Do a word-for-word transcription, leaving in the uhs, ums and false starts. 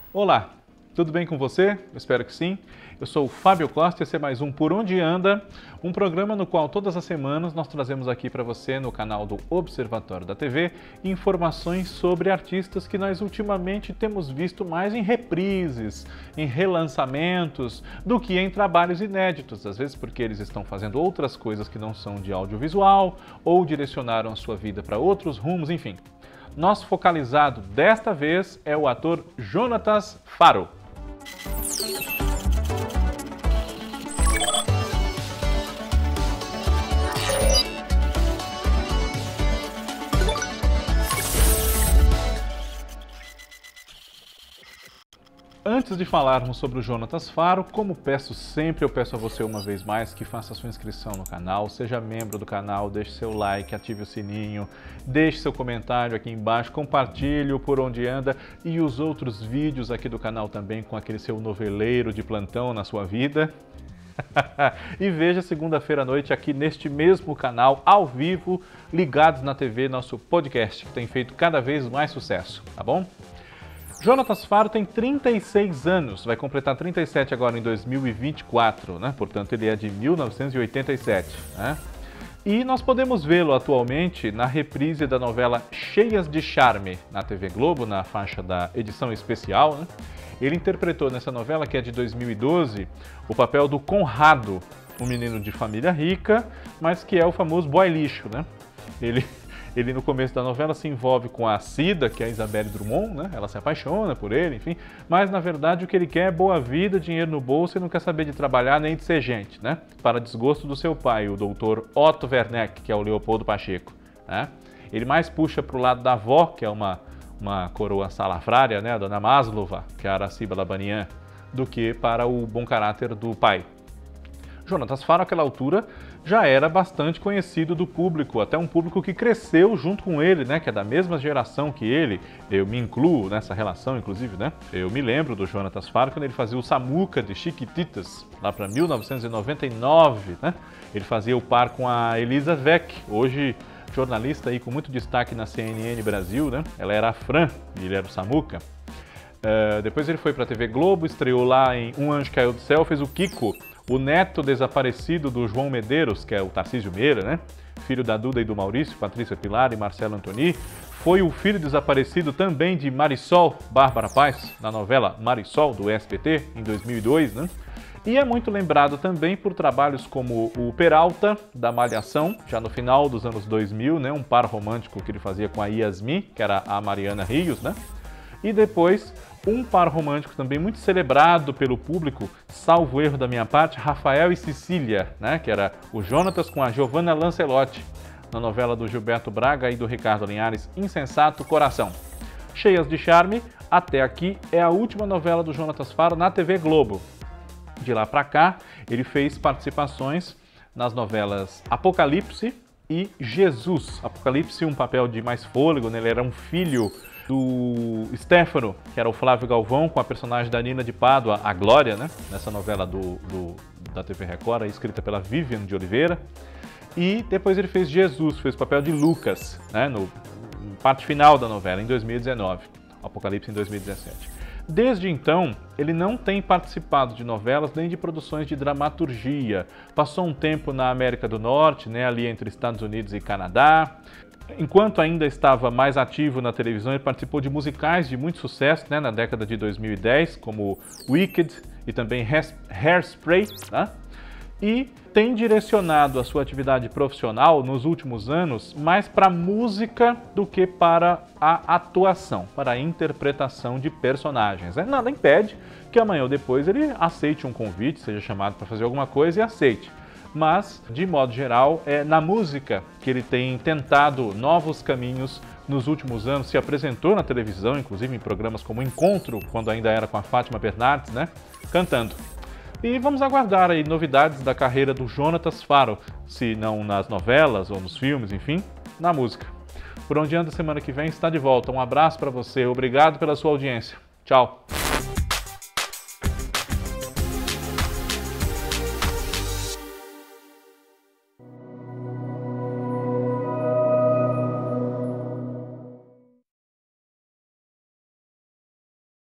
Olá, tudo bem com você? Eu espero que sim. Eu sou o Fábio Costa e esse é mais um Por Onde Anda, um programa no qual todas as semanas nós trazemos aqui para você no canal do Observatório da T V informações sobre artistas que nós ultimamente temos visto mais em reprises, em relançamentos, do que em trabalhos inéditos, às vezes porque eles estão fazendo outras coisas que não são de audiovisual ou direcionaram a sua vida para outros rumos, enfim. Nosso focalizado desta vez é o ator Jonatas Faro. Antes de falarmos sobre o Jonatas Faro, como peço sempre, eu peço a você uma vez mais que faça sua inscrição no canal, seja membro do canal, deixe seu like, ative o sininho, deixe seu comentário aqui embaixo, compartilhe o Por Onde Anda e os outros vídeos aqui do canal também com aquele seu noveleiro de plantão na sua vida. E veja segunda-feira à noite aqui neste mesmo canal, ao vivo, ligados na T V, nosso podcast, que tem feito cada vez mais sucesso, tá bom? Jonatas Faro tem trinta e seis anos, vai completar trinta e sete agora em dois mil e vinte e quatro, né? Portanto ele é de mil novecentos e oitenta e sete. Né? E nós podemos vê-lo atualmente na reprise da novela Cheias de Charme, na T V Globo, na faixa da edição especial. Né? Ele interpretou nessa novela, que é de dois mil e doze, o papel do Conrado, um menino de família rica, mas que é o famoso boy lixo. Né? Ele... Ele, no começo da novela, se envolve com a Cida, que é a Isabelle Drummond, né? Ela se apaixona por ele, enfim. Mas, na verdade, o que ele quer é boa vida, dinheiro no bolso e não quer saber de trabalhar nem de ser gente, né? Para desgosto do seu pai, o doutor Otto Werneck, que é o Leopoldo Pacheco, né? Ele mais puxa para o lado da avó, que é uma, uma coroa salafrária, né? A dona Maslova, que é a Araciba Labanian, do que para o bom caráter do pai. Jonatas Faro, àquela altura, já era bastante conhecido do público, até um público que cresceu junto com ele, né, que é da mesma geração que ele. Eu me incluo nessa relação, inclusive, né? Eu me lembro do Jonatas Faro quando ele fazia o Samuca de Chiquititas, lá para mil novecentos e noventa e nove, né? Ele fazia o par com a Elisa Weck, hoje jornalista aí com muito destaque na C N N Brasil, né? Ela era a Fran e ele era o Samuca. Uh, depois ele foi para a T V Globo, estreou lá em Um Anjo Caiu do Céu, fez o Kiko, o neto desaparecido do João Medeiros, que é o Tarcísio Meira, né? Filho da Duda e do Maurício, Patrícia Pilar e Marcelo Antoni. Foi o filho desaparecido também de Marisol Bárbara Paz, na novela Marisol, do S B T, em dois mil e dois, né? E é muito lembrado também por trabalhos como o Peralta, da Malhação, já no final dos anos dois mil, né? Um par romântico que ele fazia com a Yasmin, que era a Mariana Rios, né? E depois, um par romântico também muito celebrado pelo público, salvo erro da minha parte, Rafael e Cecília, né? Que era o Jonatas com a Giovanna Lancelotti, na novela do Gilberto Braga e do Ricardo Linhares, Insensato Coração. Cheias de Charme, até aqui, é a última novela do Jonatas Faro na T V Globo. De lá para cá, ele fez participações nas novelas Apocalipse e Jesus. Apocalipse, um papel de mais fôlego, né? Ele era um filho do Stefano, que era o Flávio Galvão, com a personagem da Nina de Pádua, a Glória, né? Nessa novela do, do, da T V Record, escrita pela Vivian de Oliveira. E depois ele fez Jesus, fez o papel de Lucas, né? No, no parte final da novela, em dois mil e dezenove. Apocalipse em dois mil e dezessete. Desde então, ele não tem participado de novelas nem de produções de dramaturgia. Passou um tempo na América do Norte, né? Ali entre Estados Unidos e Canadá. Enquanto ainda estava mais ativo na televisão, ele participou de musicais de muito sucesso, né, na década de dois mil e dez, como Wicked e também Hairspray, né? E tem direcionado a sua atividade profissional nos últimos anos mais para a música do que para a atuação, para a interpretação de personagens. Né? Nada impede que amanhã ou depois ele aceite um convite, seja chamado para fazer alguma coisa e aceite. Mas, de modo geral, é na música que ele tem tentado novos caminhos nos últimos anos. Se apresentou na televisão, inclusive em programas como Encontro, quando ainda era com a Fátima Bernardes, né? Cantando. E vamos aguardar aí novidades da carreira do Jonatas Faro, se não nas novelas ou nos filmes, enfim, na música. Por Onde Anda semana que vem está de volta. Um abraço para você, obrigado pela sua audiência. Tchau!